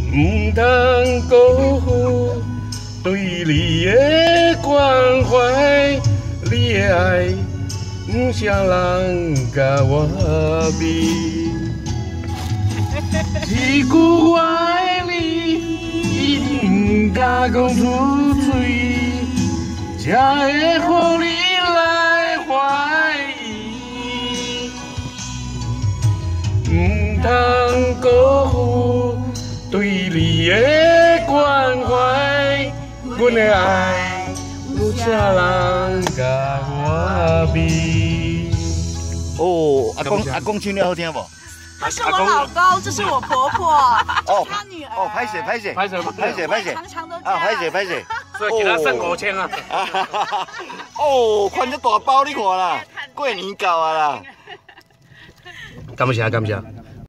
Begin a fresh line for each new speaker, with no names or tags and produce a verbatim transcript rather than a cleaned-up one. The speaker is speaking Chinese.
唔通辜负对你的关怀，你的爱唔啥人甲我比。一句我爱你，一定唔敢讲出嘴，才会互你来怀疑。唔通辜负对你的关怀，阮的爱有啥人甲我比？
哦，阿公阿公唱的好听不？
他是我老公，这是我婆婆，
哦，
他女儿。
哦，拍谁拍谁
拍谁
拍谁拍谁
长长的
啊，拍谁拍谁，
所以给他剩五千啊！
哦，看这大包你看啦，过年到啊啦。
感谢感谢。